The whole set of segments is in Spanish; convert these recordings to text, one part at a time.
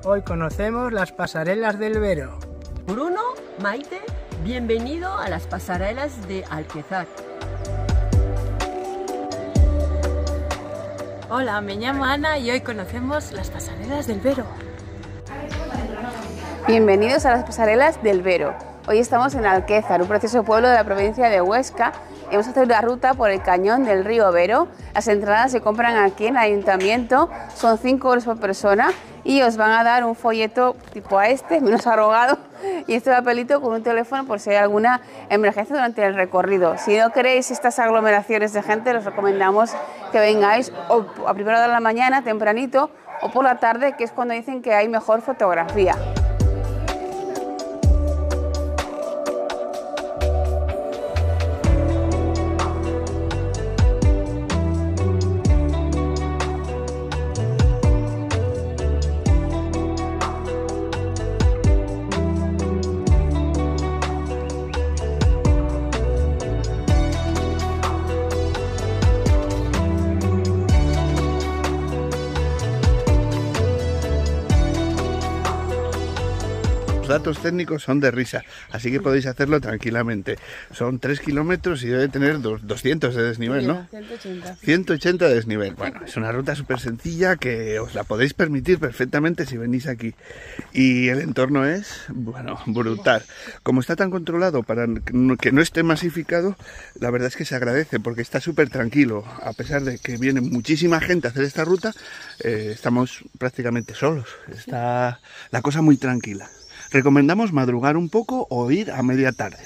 Hoy conocemos las pasarelas del Vero. Bruno, Maite, bienvenido a las pasarelas de Alquezar. Hola, me llamo Ana y hoy conocemos las pasarelas del Vero. Bienvenidos a las pasarelas del Vero. Hoy estamos en Alquezar, un precioso pueblo de la provincia de Huesca. Hemos hecho una ruta por el cañón del río Vero. Las entradas se compran aquí en el ayuntamiento, son 5 euros por persona y os van a dar un folleto tipo a este, menos arrugado, y este papelito con un teléfono por si hay alguna emergencia durante el recorrido. Si no queréis estas aglomeraciones de gente, os recomendamos que vengáis o a primera hora de la mañana, tempranito, o por la tarde, que es cuando dicen que hay mejor fotografía. Los datos técnicos son de risa, así que podéis hacerlo tranquilamente. Son 3 kilómetros y debe tener 200 de desnivel, ¿no? 180. 180 de desnivel. Bueno, es una ruta súper sencilla que os la podéis permitir perfectamente si venís aquí. Y el entorno es, bueno, brutal. Como está tan controlado para que no esté masificado, la verdad es que se agradece porque está súper tranquilo. A pesar de que viene muchísima gente a hacer esta ruta, estamos prácticamente solos. Está la cosa muy tranquila. Recomendamos madrugar un poco o ir a media tarde.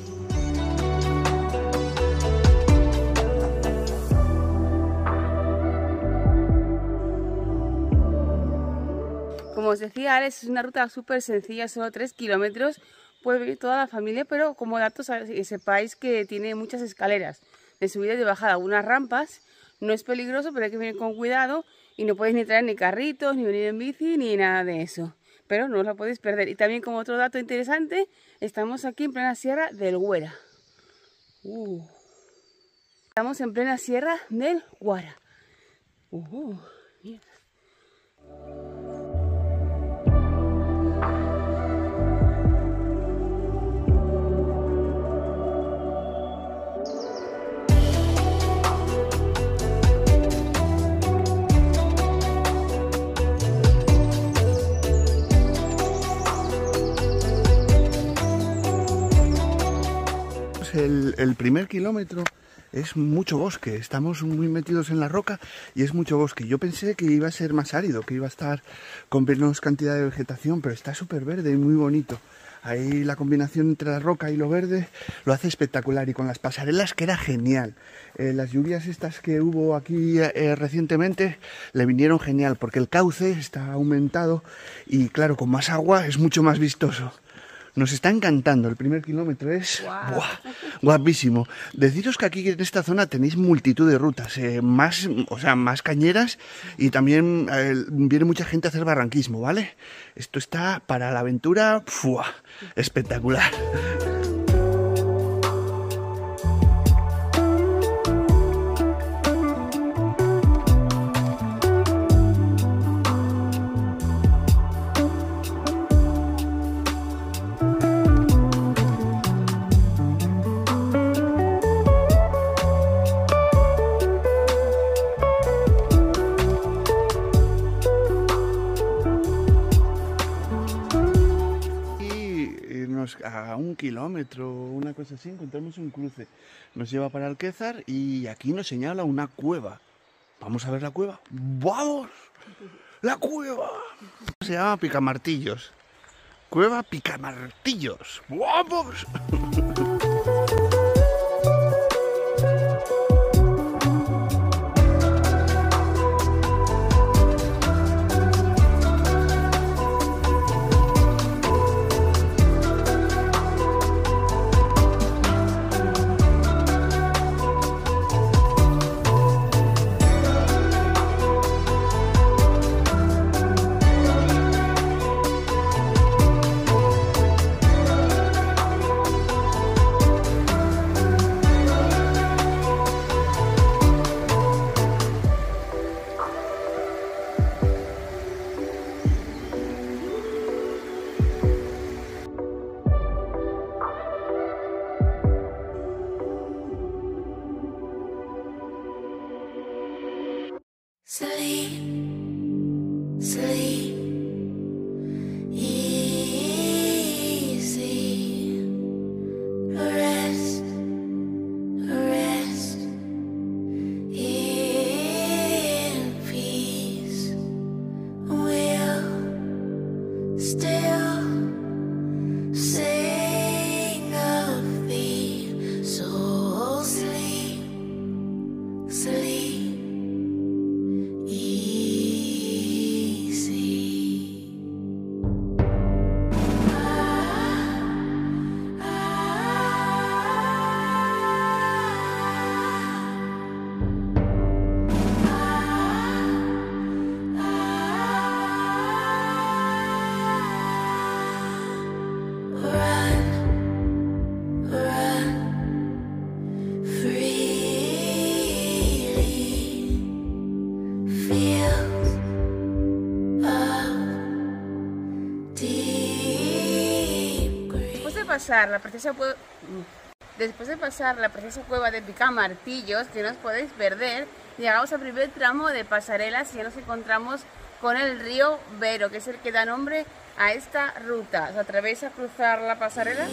Como os decía Alex, es una ruta súper sencilla, solo 3 kilómetros. Puede venir toda la familia, pero como datos sepáis que tiene muchas escaleras de subida y de bajada, algunas rampas. No es peligroso, pero hay que venir con cuidado y no podéis ni traer ni carritos, ni venir en bici, ni nada de eso. Pero no os la podéis perder. Y también como otro dato interesante, estamos aquí en plena sierra del Guara. Estamos en plena sierra del Guara. Mira. El primer kilómetro es mucho bosque, estamos muy metidos en la roca y es mucho bosque. Yo pensé que iba a ser más árido, que iba a estar con menos cantidad de vegetación, pero está súper verde y muy bonito. Ahí la combinación entre la roca y lo verde lo hace espectacular, y con las pasarelas que era genial. Las lluvias estas que hubo aquí recientemente le vinieron genial porque el cauce está aumentado y claro, con más agua es mucho más vistoso. Nos está encantando, el primer kilómetro es guapísimo. Deciros que aquí en esta zona tenéis multitud de rutas, más cañeras, y también viene mucha gente a hacer barranquismo, ¿vale? Esto está para la aventura, espectacular. A 1 kilómetro, una cosa así, encontramos un cruce. Nos lleva para Alquezar y aquí nos señala una cueva. ¿Vamos a ver la cueva? ¡Vamos! ¡La cueva! Se llama Picamartillos. Cueva Picamartillos. ¡Vamos! Sleep, sleep, easy, rest, rest, in peace, we'll still sing of thee, so sleep, sleep. Después de pasar la preciosa cueva de Picamartillos, que no os podéis perder, llegamos al primer tramo de pasarelas y ya nos encontramos con el río Vero, que es el que da nombre a esta ruta. ¿Os atrevéis a cruzar la pasarela?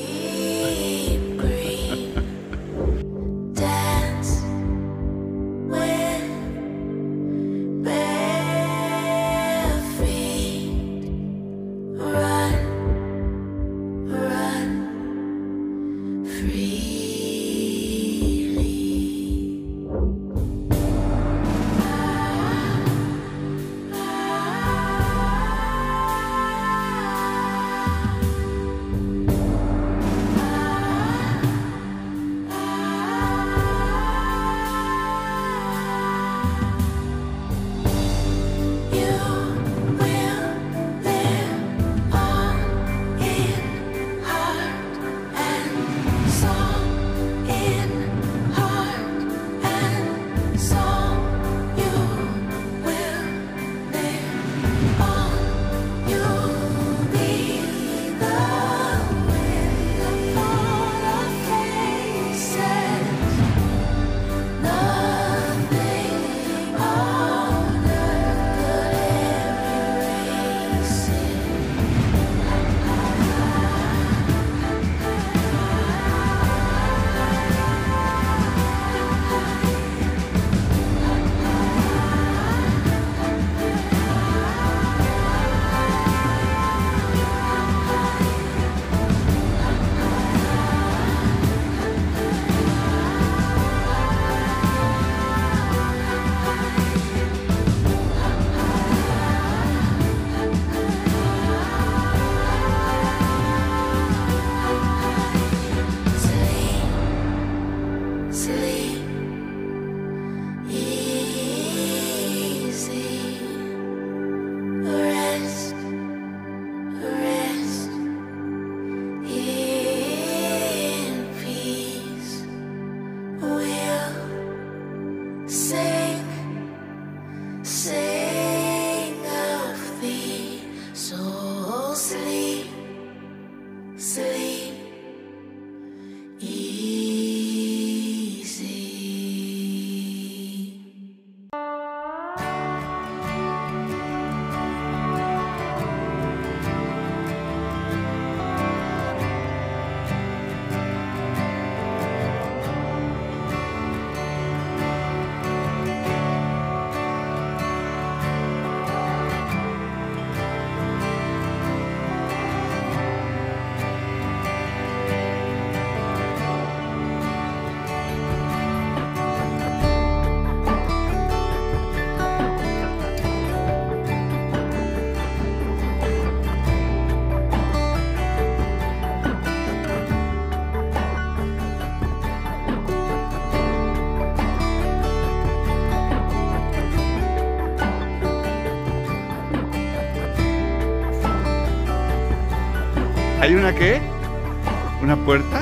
¿Hay una qué? ¿Una puerta?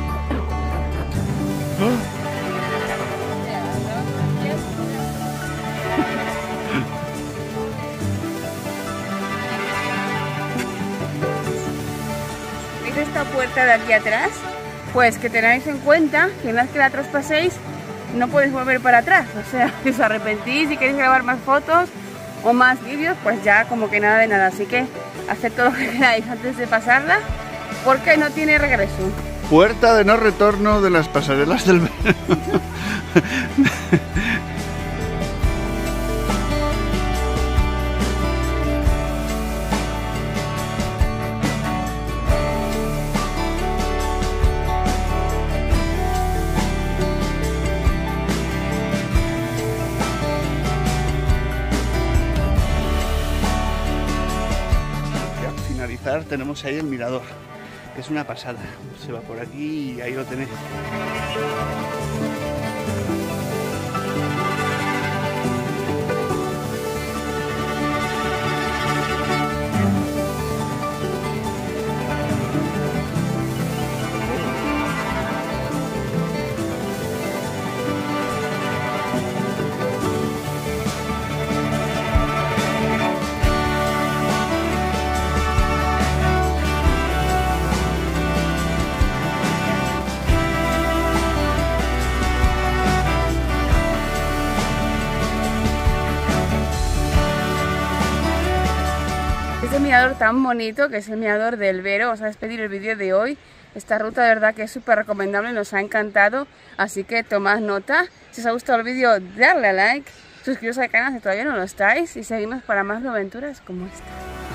¡Oh! ¿Veis esta puerta de aquí atrás? Pues que tenéis en cuenta que una vez que la traspaséis no puedes volver para atrás. O sea, si os arrepentís y queréis grabar más fotos o más vídeos, pues ya como que nada de nada. Así que haced todo lo que queráis antes de pasarla, porque no tiene regreso. Puerta de no retorno de las pasarelas del Vero. Tenemos ahí el mirador, que es una pasada. Se va por aquí y ahí lo tenéis. Este mirador tan bonito que es el mirador del Vero. Vamos a despedir el vídeo de hoy. Esta ruta de verdad que es súper recomendable, nos ha encantado, así que tomad nota. Si os ha gustado el vídeo, darle a like, suscribiros al canal si todavía no lo estáis y seguidnos para más aventuras como esta.